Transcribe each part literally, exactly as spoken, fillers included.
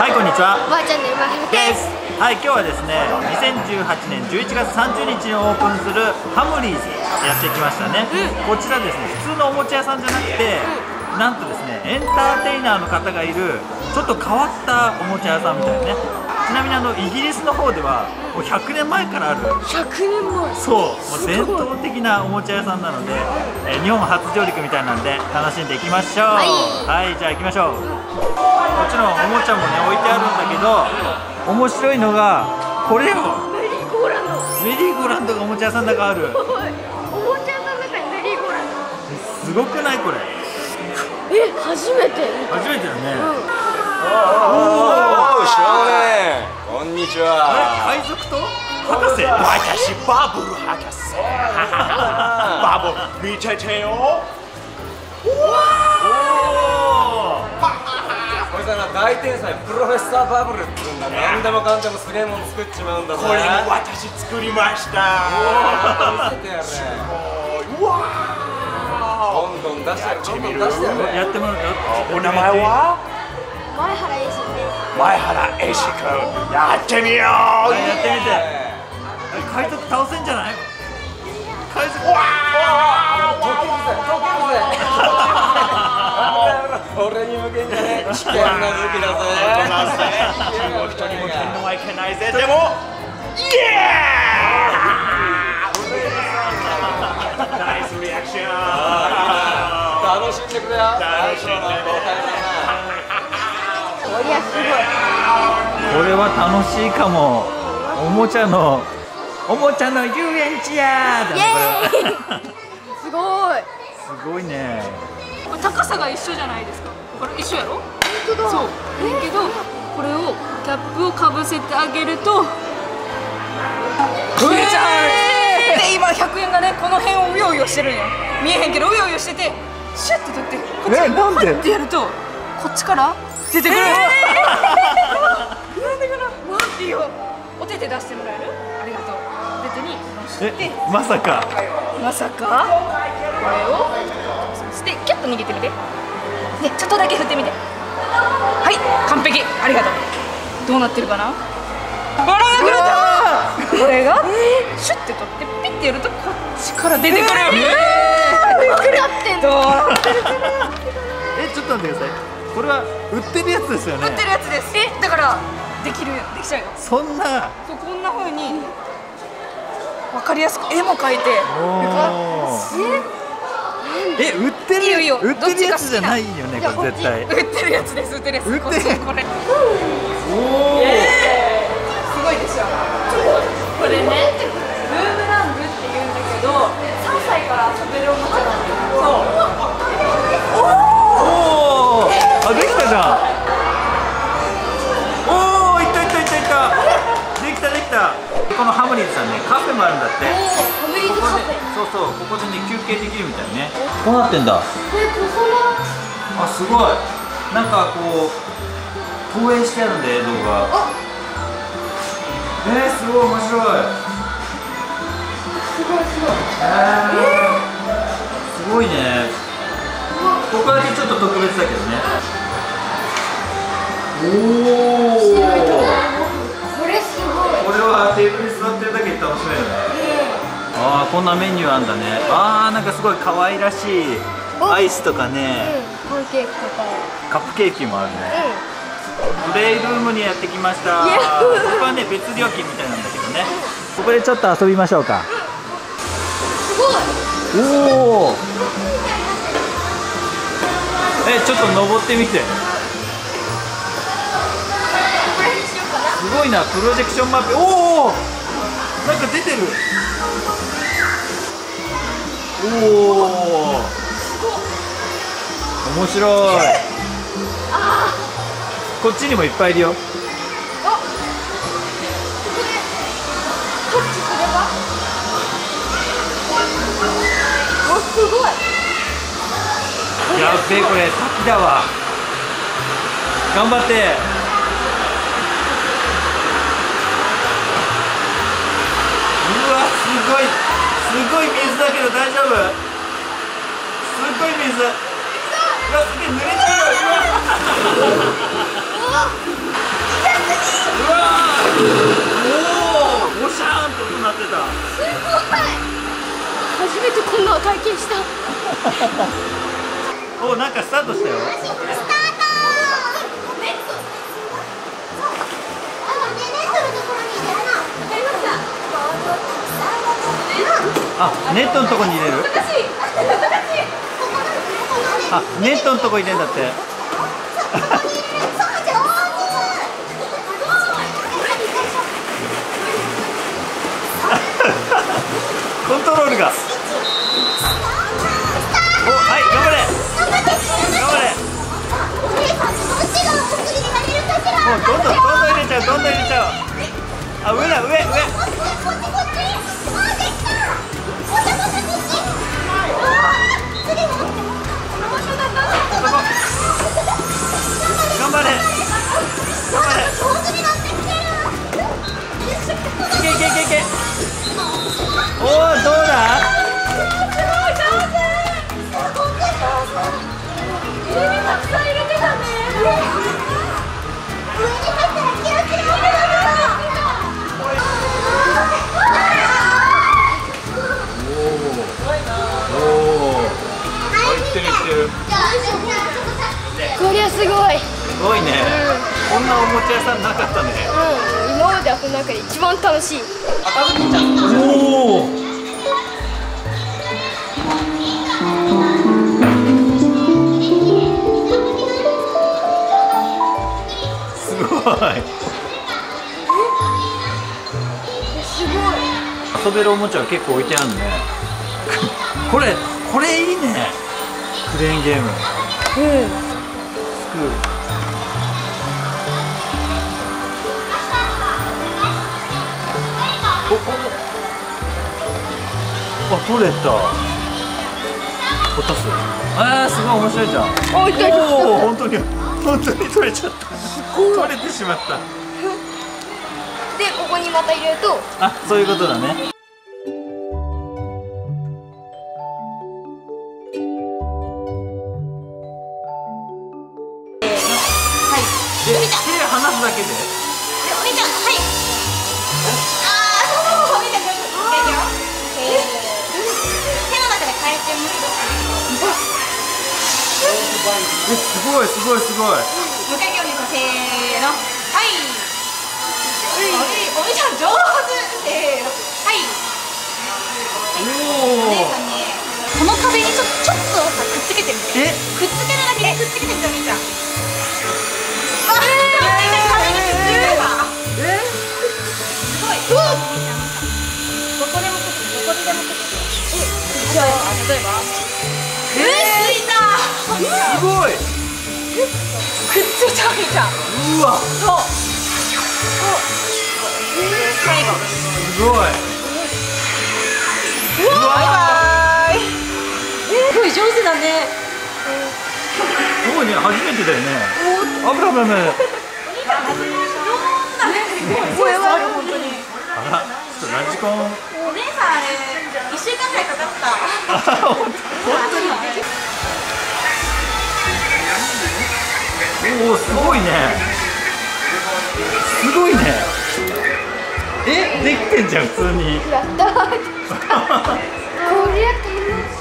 はい、こんにちは。 おばあちゃんの今原です。 はい、今日はですね、にせんじゅうはちねんじゅういちがつさんじゅうにちにオープンするハムリーズやってきましたね、うん、こちらですね、普通のおもちゃ屋さんじゃなくて、うん、なんとですね、エンターテイナーの方がいるちょっと変わったおもちゃ屋さんみたいなね。ちなみにあのイギリスの方ではもうひゃくねんまえからあるひゃくねんまえ、 そう、もう伝統的なおもちゃ屋さんなので、えー、日本初上陸みたいなんで楽しんでいきましょう。はい、はい、じゃあ行きましょう。もちろんおもちゃもね置いてあるんだけど、面白いのがこれよ、 メリーゴーランド。 メリーゴーランドがおもちゃ屋さんの中ある。 おもちゃ屋さんの中にメリーゴーランド、 すごくないこれ。 え、初めて初めてだね。 おお、少年、こんにちは。 あれ、海賊と博士。 私バブル博士。バブル見ててよ。おお。これさな、大天才プロフェッサーバブルって言うんだ。何でもかんでもすげえもん作っちまうんだぜ。これも私作りました。見せてやれ。うわー。どんどん出してやる。どんどん出してやれ。 やってもらう。 お名前は？ 前原英二です。 前原英二君、やってみよう。 はい、やってみて。海賊倒せんじゃない？海賊。わあ、溶けるぜ、溶けるぜ。俺に向けんじゃねえ。危険な武器だぜ。人に向けんのはいけないぜ。でも、イエー。ナイスリアクション。楽しんでくれよ。楽しんでね。 いや、すごい。 これは楽しいかも。おもちゃのおもちゃの遊園地やー。 イエーイ。すごい。 すごいね。 これ高さが一緒じゃないですか。これ一緒やろ。 本当だ。 そう。だけどこれをキャップをかぶせてあげると消えちゃう。で今ひゃくえんがね、この辺をうようよしてるんよ。見えへんけどうようよしてて、シュッと取ってこっちにパッてやるとこっちから出てくる。なんでかな。わーっていうお手手出してもらえる？ありがとう。お手手に乗せて。 まさかまさかこれをそしてキュッと握ってみて。ね、ちょっとだけ振ってみて。はい、完璧。ありがとう。どうなってるかな。笑わなくなった。これがシュッて取ってピッてやるとこっちから出てくる。 びっくりってんの。 どうなってるかな。 え、ちょっと待ってください。これは売ってるやつですよね。 売ってるやつです。え、だからできる、できちゃうよ。 そんな。 そう、こんな風にわかりやすく絵も描いて。 え、売ってる。 いいよいいよ。 売ってるやつじゃないよね、これ絶対。 売ってるやつです。売ってるやつ。 売ってる。 これ。 おお。 すごいでしょ。これね、ルームラングって言うんだけど、さんさいから遊べるおもちゃなんだよ。そう。 おお。あ、できたじゃん。おお、いったいったいったいった。できたできた。このハムリーズさんね、カフェもあるんだって。 ハムリーズカフェ。 そうそう、ここでね休憩できるみたいね。こうなってんだ。 え、ここは。 あ、すごい。なんかこう投影してあるんで映像が。えー、すごい面白い。 すごいすごい。 えー、すごいね。ここだけちょっと特別だけどね。おお。 これすごい。 これはテーブルに座ってるだけで楽しめるね。ああ、こんなメニューあんだね。ああ、なんかすごい可愛らしいアイスとかね、 うん、パンケーキとかカップケーキもあるね。 うプレイルームにやってきました。ここはね別料金みたいなんだけどね。ここでちょっと遊びましょうか。 すごい。 おお。え、ちょっと登ってみて。すごいな、プロジェクションマッピング。おお。なんか出てる。おお。面白い。こっちにもいっぱいいるよ。 あ、ここでタッチすれば。あ、すごい。 やっべえ、これ滝だわ。頑張って。うわ、すごいすごい水だけど大丈夫？すごい水。うわ、すげえ濡れちゃうよ。 初めてこんな体験した。 お、なんかスタートしたよ。あ、ネットのとこに入れる。あ、ネットのとこ入れるんだって。コントロールが。お、はい、頑張れ。頑張れ。もうどんどんどんどん入れちゃう、どんどん入れちゃう。あ、上だ、上、上。頑張れ。頑張れ。いけいけいけいけ。おお、どうだ。 こりゃすごい。 すごいね、うん、こんなおもちゃ屋さんなかったね。 うん、今まで遊んだ中で一番楽しい。 おお。すごい。 すごい。 遊べるおもちゃが結構置いてあるね。これ、これいいね。クレーンゲーム。 うん。 スクール。お、お、あ、取れた。落とす。あー、すごい面白いじゃん。 お、いったいった。 おお、本当に、本当に取れちゃった。取れてしまった。 で、ここにまた入れると。 あ、そういうことだね。手離すだけで。 お兄ちゃん、はい。ああ、そうそうそう、お兄ちゃん、これ、これいくよ。手の中で回転もする。 え、すごい、すごい、すごい。 もう一回、お兄さん、せーの。はい。お兄ちゃん、上手。せーの。はい。お姉さんに、この壁にちょ、ちょっとさ、くっつけてみて。 え、 くっつけるだけで、くっつけてみて、お兄ちゃん。じゃあ、例えば。えー、ついた。 すごい。 くっついたお兄ちゃん。 うわ。 そう。最後。 すごい。 うわ。バイバイ。すごい上手だね。 すごいね、初めてだよね。あぶらぶらぶら。 これは本当に。 あら、ちょっとラジコン。 お姉さんあれ一週間ぐらいかかった。 あ、本当に。おお、すごいね。すごいね。え、できてんじゃん、普通に。 やったー。これ楽しい。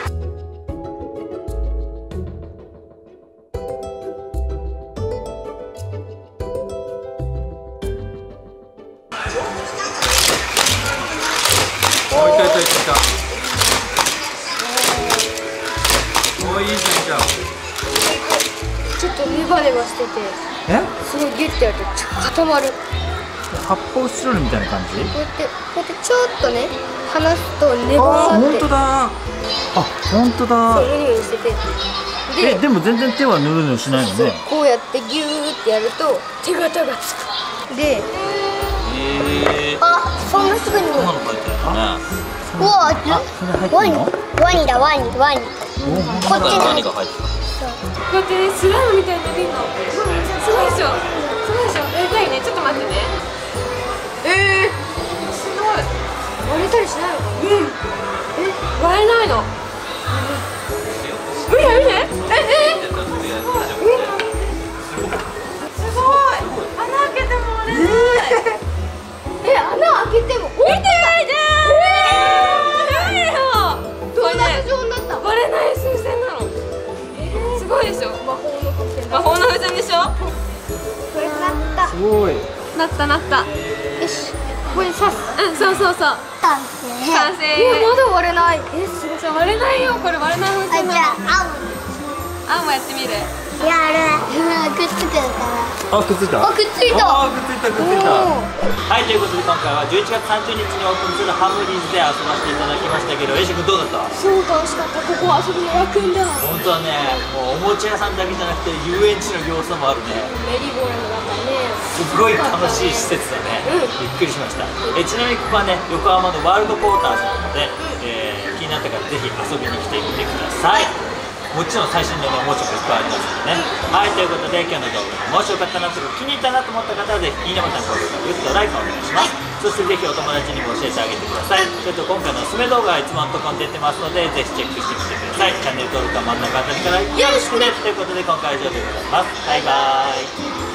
お、いたいたいたいた。お、いいじゃん、いいじゃん。 ちょっとネバネバしてて、 え、 すごいギュッてやるとちょ固まる。 発泡スチロールみたいな感じ。 こうやってこうやってちょっとね離すとネバあー、 ーって本当だ。あ、本当だ。 そうヌニムニしてて、 え、でも全然手はぬるぬるしないもんそうね。 こうやってギューってやると手形がつく。で、 ええ。 あ、そんなすぐにも。 の書いてあるね。 うわ、 あ、それ入ってワニるの？ ワニだワニワニ。こっちに何が入ってる？ こうやってね、スライムみたいに伸びるの。すごいでしょ。すごいでしょ。やりたいね。ちょっと待ってね。えー、すごい。 割れたりしないのかな。 うん。え、割れないの。見て見て。え、え、すごい。穴開けても割れない。 え、穴開けても。 見て見て。えー、見てよ。 すごい。 なったなった。よし、ここに刺す。うん、そうそうそう。 完成。 完成。 いやまだ割れない。えすごい。 そう割れないよ、これ割れない風あ船なの。 じゃああんもやってみる。 青やる。くっつくからあ、くっついた。 あくっついた。 あー、くっついた、くっついた。はい、ということで今回はじゅういちがつさんじゅうにちにオープンするハムリーズで遊ばせていただきましたけど、エイシ君どうだった？ そう楽しかった。ここは遊びの楽園だ。 本当はね、もうおもちゃ屋さんだけじゃなくて遊園地の要素もあるね。 メリーゴーランドだったね。 すごい楽しい施設だね、びっくりしました。えちなみにここはね、横浜のワールドポーターズなので、えー気になった方ぜひ遊びに来てみてください。もちろん最新の、ね、おもちゃもいっぱいありますのでね、はい、ということで今日の動画がもしよかったなとか気に入ったなと思った方はぜひいいねボタン、高評価、グッド、ライクお願いします。そしてぜひお友達にも教えてあげてください。それと今回のおすすめ動画はいつものところに出てますのでぜひチェックしてみてください。チャンネル登録は真ん中あたりからよろしくね。ということで今回は以上でございます。バイバーイ。